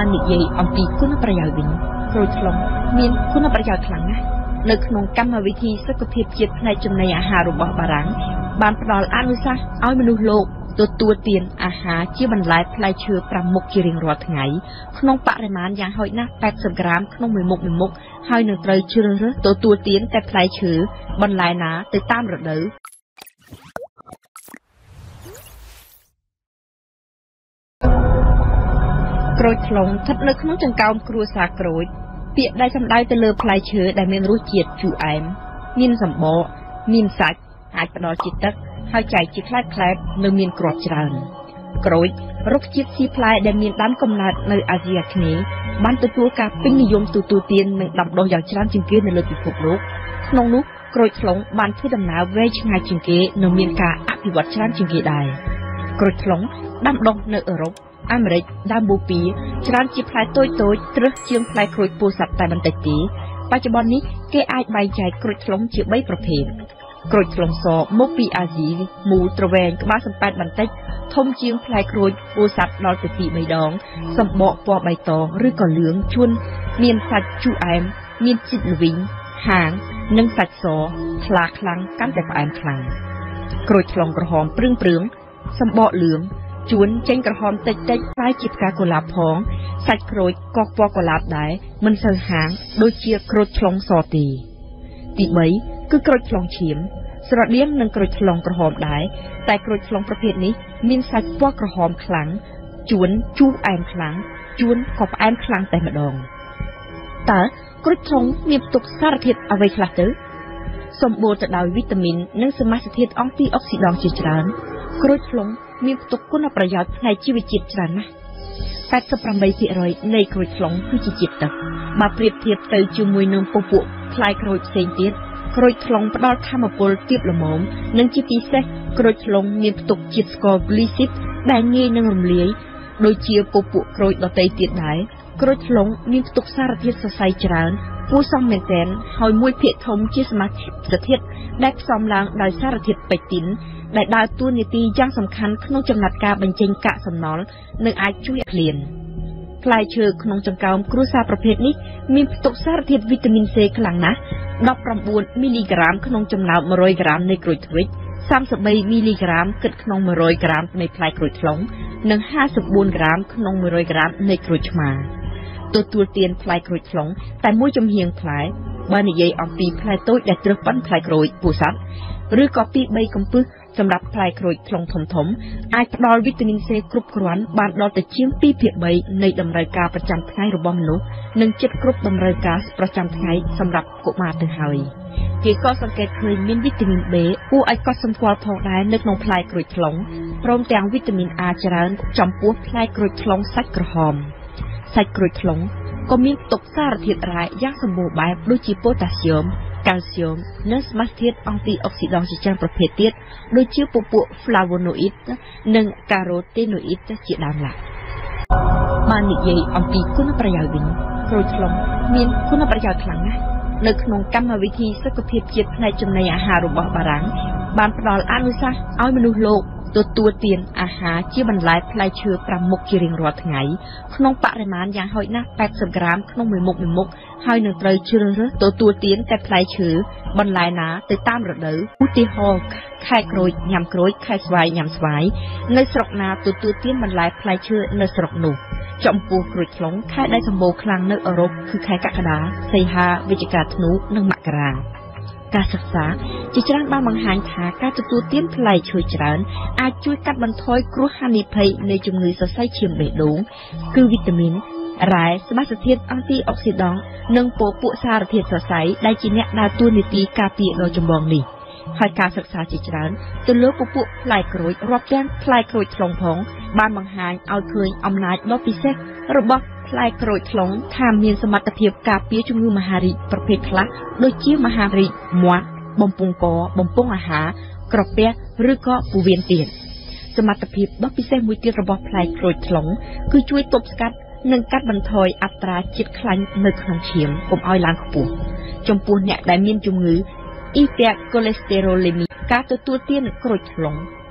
បាននិយាយអំពីគុណប្រយោជន៍វិញក្រូចថ្លុងមានគុណប្រយោជន៍ខ្លាំងណាស់នៅក្នុងកម្មវិធីសុខភាពជាតិផ្នែកចំណីអាហាររបស់បារាំងបានផ្ដល់អនុសាសន៍ឲ្យមនុស្សលោកទទួលទានអាហារជាបន្លែផ្លែឈើ5មុខជារៀងរាល់ថ្ងៃក្នុងបរិមាណយ៉ាងហោចណាស់80ក្រាមក្នុងមួយមុខហើយនឹងត្រូវជ្រើសរើសទទួលទានតែផ្លែឈើបន្លែណាទៅតាមរដូវក្រូចថ្លុងស្ថិតនៅក្នុងចង្កោមគ្រួសារក្រូចពាក្យដែលសំដៅទៅលើផ្លែឈើដែលមានរសជាតិជូរអែមមានសម្បកមានសាច់អាចផ្ដល់ជាតិទឹកហើយចែកជាផ្លែៗនៅមានគ្រាប់ច្រើនក្រូចរុក្ខជាតិស៊ីផ្លែដែលមានដើមកំណើតនៅអាស៊ីអាគ្នេយ៍បានទទួលការពេញនិយមទទួលទាននិងដាំដុះយ៉ាងច្រើនជាងគេនៅលើពិភពលោកក្នុងនោះក្រូចថ្លុងបានធ្វើដំណើរវែងឆ្ងាយជាងគេនិងមានការអភិវឌ្ឍច្រើនជាងគេដែរក្រូចថ្លុងដាំដុះនៅអឺរ៉ុបអាមេរិកដើមបូព៌ាច្រើនជាផ្លែតូចត្រឹសជាងផ្លែក្រូចពោធិ៍សាត់តែបន្តិចទេបច្ចុប្បន្ននេះគេអាចបែងចែកក្រូចថ្លុងជា3ប្រភេទក្រូចថ្លុងសមកពីអាស៊ីមូលទ្រវែងក្បាលសំប៉ែតបន្តិចធំជាងផ្លែក្រូចពោធិ៍សាត់ដល់ទៅ2-3ដងសម្បកពណ៌បៃតងឬក៏លឿងជួនមានសាច់ជូរអែមមានជាតិល្វីងហាងនិងសាច់សថ្លាខ្លាំងកាន់តែផ្អែមខ្លាំងក្រូចថ្លុងក្រហមព្រឿងសម្បកលឿងជួនចេញក្រហមតិចៗคล้ายជាផ្កាកុលាបផងសាច់ក្រូចក៏ពណ៌កុលាបដែរមិនសូវហាងដូចជាក្រូចថ្លុងសទេទី3គឺក្រូចថ្លុងឈាមស្រដៀងនឹងក្រូចថ្លុងក្រហមដែរតែក្រូចថ្លុងប្រភេទនេះមានសាច់ពណ៌ក្រហមខ្លាំងជួនជូរអែមខ្លាំងជួនក៏ផ្អែមខ្លាំងតែម្ដងតើក្រូចថ្លុងមានផ្ទុកសារធាតុអ្វីខ្លះទៅសម្បូរទៅដោយវីតាមីននិងសមាសធាតុអង់ទីអុកស៊ីដង់ជាច្រើនក្រូចថ្លុងមានផ្ទុកគុណប្រយោជន៍ផ្នែកជីវជាតិច្រើនណាស់ 88% នៃក្រូចថ្លុងគឺជាជាតិទឹកបើប្រៀបធៀបទៅជាមួយនឹងពពួកផ្លែក្រូចផ្សេងទៀតក្រូចថ្លុងផ្ដល់ថាមពលទាបល្មមនិងជាពិសេសក្រូចថ្លុងមានផ្ទុកជាតិស្ករហ្គ្លីស៊ីតដែលងាយនឹងរំលាយដូចជាពពួកក្រូចដទៃទៀតដែរក្រូចថ្លុងមានផ្ទុកសារធាតុសរសៃច្រើនគួរសមមែនទែនហើយមួយភាគធំជាសមាសធាតុដែលផ្សំឡើងដោយសារធាតុប៉េទីនដែលដើរតួនាទីយ៉ាងសំខាន់ក្នុងចំណាត់ការបញ្ចេញកាកសំណល់និងអាចជួយឃ្លានផ្លែឈើក្នុងចង្កោមគ្រួសារប្រភេទនេះមានផ្ទុកសារធាតុវីតាមីន C ខ្លាំងណាស់19មីលីក្រាមក្នុងចំណោម100ក្រាមនៃក្រូចធ្វិច33មីលីក្រាមគិតក្នុង100ក្រាមនៃផ្លែក្រូចថ្លុងនិង54ក្រាមក្នុង100ក្រាមនៃក្រូចឆ្មាទទួលទានផ្លែក្រូចថ្លុងតែមួយចំហៀងផ្លែបើនិយាយអំពីផ្លែតូចដែលត្រឹសប៉ុនផ្លែក្រូចពោធិ៍សាត់ឬក៏2-3កំពឹសសម្រាប់ផ្លែក្រូចថ្លុងធំអាចផ្ដល់វីតាមីន C គ្រប់គ្រាន់បានដល់ទៅជាង2/3នៃតម្រូវការប្រចាំថ្ងៃរបស់មនុស្សនិងជិតគ្រប់តម្រូវការប្រចាំថ្ងៃសម្រាប់កុមារទៅហើយគេក៏សង្កេតឃើញមានវីតាមីន B គួរឲ្យកត់សម្គាល់ផងដែរនៅក្នុងផ្លែក្រូចថ្លុងព្រមទាំងវីតាមីន A ច្រើនចំពោះផ្លែក្រូចថ្លុងសាច់ក្រហមសាច់ក្រូចថ្លុងក៏មានផ្ទុកសារធាតុរ៉ែយ៉ាងសម្បូរបែបដូចជាប៉ូតាស្យូមកាល់ស្យូមនិងសមាសធាតុអង់ទីអុកស៊ីដង់ជាច្រើនប្រភេទទៀតដូចជាពពួក flavonoid និងការ៉ូតេណូអ៊ីតជាដើមឡើយបាននិយាយអំពីគុណប្រយោជន៍វិញក្រូចថ្លុងមានគុណប្រយោជន៍ខ្លាំងណាស់នៅក្នុងកម្មវិធីសុខភាពជាតិផ្នែកចំណីអាហាររបស់បារាំងបានផ្ដល់អនុសាសន៍ឲ្យមនុស្សលោកទទួលទានអាហារជាបន្លែផ្លែឈើ5មុខជារៀងរាល់ថ្ងៃក្នុងបរិមាណយ៉ាងហោចណាស់80ក្រាមក្នុងមួយមុខហើយនឹងត្រូវជ្រើសរើសទទួលទានតែផ្លែឈើបន្លែណាទៅតាមរដូវឧទាហរណ៍ខែក្រូចញ៉ាំក្រូចខែស្វាយញ៉ាំស្វាយនៅស្រុកណាទទួលទានបន្លែផ្លែឈើនៅស្រុកនោះចំពោះក្រូចថ្លុងខែដែលសម្បូរខ្លាំងនៅអឺរ៉ុបគឺខែកក្កដាសីហាវិច្ឆិកាធ្នូនិងមករាការសិក្សាជាច្រើនបានបង្ហាញថាការទទួលទានផ្លែឈើច្រើនអាចជួយកាត់បន្ថយគ្រោះហានិភ័យនៃជំងឺសរសៃឈាមបេះដូងគឺវីតាមីនរ៉ែសមាសធាតុអង់ទីអុកស៊ីដង់និងពពួកសារធាតុសរសៃដែលជាអ្នកដើរតួនាទីការពារដ៏ចម្បងនេះហើយការសិក្សាជាច្រើនទៅលើពពួកផ្លែក្រូចរាប់ទាំងផ្លែក្រូចថ្លុងផងបានបង្ហាញឲ្យឃើញអំណាចដ៏ពិសេសរបស់ផ្លែក្រូចថ្លុងថាមានសមត្ថភាពការពារជំងឺមហារីកប្រភេទខ្លះដូចជាមហារីកមាត់បំពង់កបំពង់អាហារក្រពះឬក៏ពោះវៀនទៀតសមត្ថភាពដ៏ពិសេសមួយទៀតរបស់ផ្លែក្រូចថ្លុងគឺជួយទប់ស្កាត់និងកាត់បន្ថយអត្រាជាតិខ្លាញ់នៅក្នុងឈាមកុំឲ្យឡើងខ្ពស់ចំពោះអ្នកដែលមានជំងឺអ៊ីពេកូលេស្តេរ៉ូលេមីការទទួលទានក្រូចថ្លុង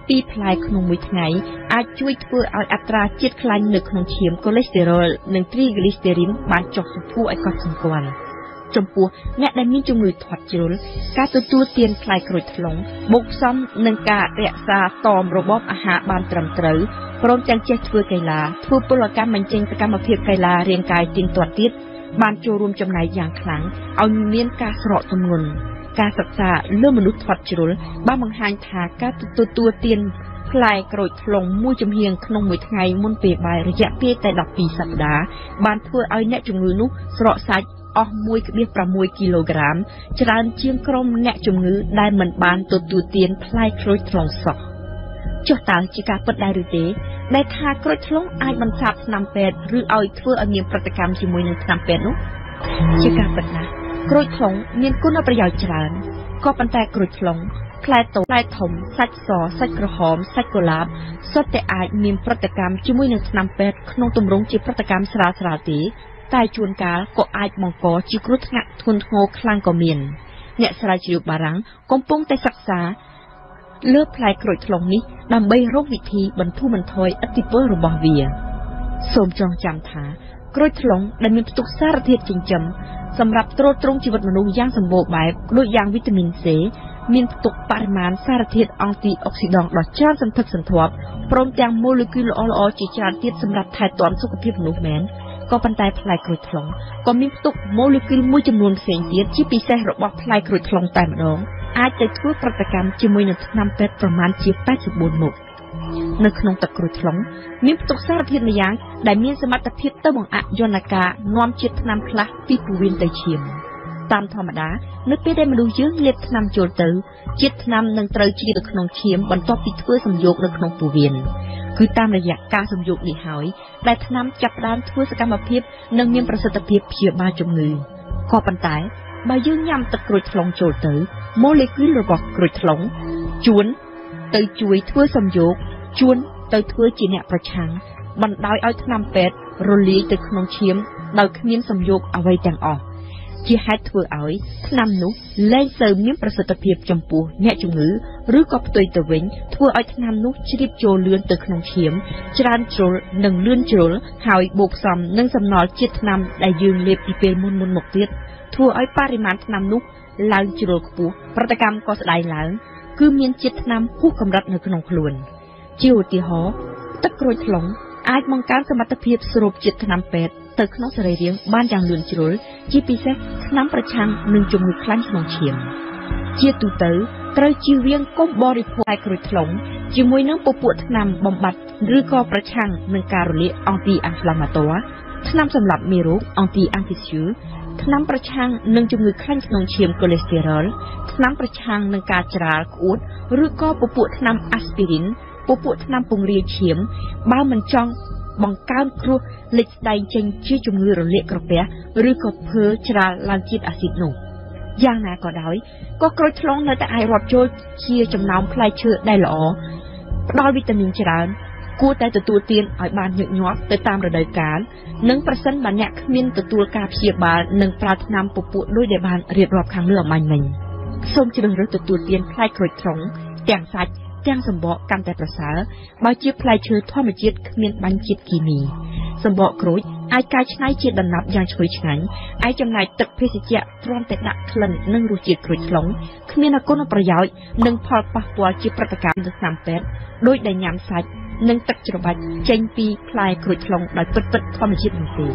ពីផ្លែក្នុងមួយថ្ងៃអាចជួយធ្វើឲ្យអត្រាជាតិខ្លាញ់នៅក្នុងឈាមកូលេស្តេរ៉ុលនិងទ្រីហ្គ្លីស្តេរីនបានចុះសម្គួរឲ្យកត់សម្គាល់ចំពោះអ្នកដែលមានជំងឺធាត់ជ្រុលការទទួលទានផ្លែក្រូចថ្លុងបូកផ្សំនឹងការរក្សាតមរបបអាហារបានត្រឹមត្រូវព្រមទាំងចេះធ្វើកីឡាធ្វើពលកម្មបញ្ចេញសកម្មភាពកីឡារាងកាយទៀងទាត់ទៀតបានចូលរួមចំណែកយ៉ាងខ្លាំងឲ្យមានការស្រកទម្ងន់ការសិក្សាលើមនុស្សធាត់ជ្រុលបានបង្ហាញថាការទទួលទានផ្លែក្រូចថ្លុងមួយចំហៀងក្នុងមួយថ្ងៃមុនពេលបាយរយៈពេលតែ12សប្តាហ៍បានធ្វើឲ្យអ្នកជំងឺនោះស្រកសាច់អស់ 1.6 គីឡូក្រាមច្រើនជាងក្រុមអ្នកជំងឺដែលមិនបានទទួលទានផ្លែក្រូចថ្លុងសោះចុះតើជាការពិតដែរឬទេដែលថាក្រូចថ្លុងអាចបន្សាបថ្នាំពេទ្យឬឲ្យធ្វើឲ្យមានប្រតិកម្មជាមួយនឹងថ្នាំពេទ្យនោះជាការពិតណាស់ក្រូចថ្លុងមានគុណប្រយោជន៍ច្រើនក៏ប៉ុន្តែក្រូចថ្លុងផ្លែតូចផ្លែធំសាច់សសាច់ក្រហមសាច់កុលាបសុទ្ធតែអាចមានប្រតិកម្មជាមួយនឹងថ្នាំពេទ្យក្នុងទម្រង់ជាប្រតិកម្មស្រាលៗទេតែជួនកាលក៏អាចបង្កជាគ្រោះថ្នាក់ធ្ងន់ធ្ងរខ្លាំងក៏មានអ្នកស្រាវជ្រាវបារាំងកំពុងតែសិក្សាលើផ្លែក្រូចថ្លុងនេះដើម្បីរកវិធីបន្ធូរបន្ថយឥទ្ធិពលរបស់វាសូមចងចាំថាក្រូចថ្លុងដែលមានផ្ទុកសារធាតុចិញ្ចឹមសម្រាប់ទ្រទ្រង់ជីវិតមនុស្សយ៉ាងសម្បូរបែបដូចយ៉ាងវីតាមីន C មានផ្ទុកបរិមាណសារធាតុអង់ទីអុកស៊ីដង់ដ៏ច្រើនសន្ធឹកសន្ធាប់ព្រមទាំងម៉ូលេគុលល្អៗជាច្រើនទៀតសម្រាប់ថែទាំសុខភាពមនុស្សមែនក៏ប៉ុន្តែផ្លែក្រូចថ្លុងក៏មានផ្ទុកម៉ូលេគុលមួយចំនួនផ្សេងទៀតជាពិសេសរបស់ផ្លែក្រូចថ្លុងតែម្ដងអាចទៅធ្វើប្រតិកម្មជាមួយនឹងថ្នាំពេទ្យប្រមាណជា84មុខនៅក្នុងទឹកក្រូចថ្លុងមានផ្ទុកសារធាតុម្យ៉ាងដែលមានសមត្ថភាពទៅបង្អាក់យន្តការនាំជាតិថ្នាំខ្លះពីពោះវៀនទៅឈាមតាមធម្មតានៅពេលដែលមនុស្សយើងលាបថ្នាំចូលទៅជាតិថ្នាំនឹងត្រូវជ្រាបទៅក្នុងឈាមបន្ទាប់ពីធ្វើសំយោគនៅក្នុងពោះវៀនគឺតាមរយៈការសំយោគនេះហើយដែលថ្នាំចាប់ផ្ដើមធ្វើសកម្មភាពនិងមានប្រសិទ្ធភាពព្យាបាលជំងឺក៏ប៉ុន្តែបើយើងញ៉ាំទឹកក្រូចថ្លុងចូលទៅម៉ូលេគុលរបស់ក្រូចថ្លុងជួនទៅជួយធ្វើសំយោគជួនទៅធ្វើជាអ្នកប្រឆាំងបណ្ដោយឲ្យថ្នាំពេទ្យរលាយទៅក្នុងឈាមដោយគ្មានសំយោគអ្វីទាំងអស់ជាហេតុធ្វើឲ្យថ្នាំនោះលែងសូវមានប្រសិទ្ធភាពចំពោះអ្នកជំងឺឬក៏ផ្ទុយទៅវិញធ្វើឲ្យថ្នាំនោះជ្រាបចូលលឿនទៅក្នុងឈាមច្រើនជ្រុលនិងលឿនជ្រុលហើយបូកផ្សំនឹងសំណល់ជាតិថ្នាំដែលយើងលេបពីពេលមុនមកទៀតធ្វើឲ្យបរិមាណថ្នាំនោះឡើងជ្រុលខ្ពស់ប្រតិកម្មក៏ស្ដាយឡើងគឺមានជាតិថ្នាំហួសកម្រិតនៅក្នុងខ្លួនជាឧទាហរណ៍ទឹកក្រូចថ្លុងអាចបង្កើនសមត្ថភាពស្រូបជាតិថ្នាំពេទ្យទៅក្នុងសរីរាង្គបានយ៉ាងលឿនជ្រុលជាពិសេសថ្នាំប្រឆាំងនឹងជំងឺខ្លាញ់ក្នុងឈាមជាទូទៅត្រូវជៀសវាងកុំបរិភោគផ្លែក្រូចថ្លុងជាមួយនឹងពពួកថ្នាំបំបត្តិឬក៏ប្រឆាំងនឹងការរលាកអង់ទីអាហ្វ្លាម៉ាត័រថ្នាំសម្លាប់មេរោគអង់ទីអាំហ្វីស្យូថ្នាំប្រឆាំងនឹងជំងឺខ្លាញ់ក្នុងឈាមកូលេស្តេរ៉ុលថ្នាំប្រឆាំងនឹងការច្រាលក្អួតឬក៏ពពួកថ្នាំអាស្ពីរីនពពួកថ្នាំពង្រាយឈាមបើមិនចង់បង្កើនគ្រោះលេចស្ដែងចេញជាជំងឺរលាកក្រពះឬក៏ភើច្រាលឡើងជាតិអាស៊ីតនោះយ៉ាងណាក៏ដោយក៏ក្រូចថ្លុងនៅតែអាចរាប់ចូលជាចំណោមផ្លែឈើដែលល្អផ្ដល់វីតាមីនច្រើនគួរតែទទួលទានឲ្យបានញឹកញាប់ទៅតាមរដូវកាលនិងប្រសិនបើអ្នកគ្មានទទួលការព្យាបាលនិងប្រើថ្នាំពពួកដូចដែលបានរៀបរាប់ខាងលើអំបញ្ញមិញសូមជ្រើសរើសទទួលទានផ្លែក្រូចថ្លុងទាំងសាច់ទាំងសម្បកកាន់តែប្រសើរបើជាផ្លែឈើធម្មជាតិគ្មានបាញ់ជាតិគីមីសម្បកក្រូចអាចកែច្នៃជាដំណាប់យ៉ាងឈ្ងុយឆ្ងាញ់ឯចំណែកទឹកភេសជ្ជៈគ្រាន់តែដាក់ក្លិននិងរសជាតិក្រូចថ្លុងគ្មានគុណប្រយោជន៍និងផលប៉ះពាល់ជាប្រតិកម្មទៅថ្នាំពេទ្យដោយដែលញ៉ាំសាច់និងទឹកច្របាច់ចេញពីផ្លែក្រូចថ្លុងដោយពិតៗធម្មជាតិនោះទេ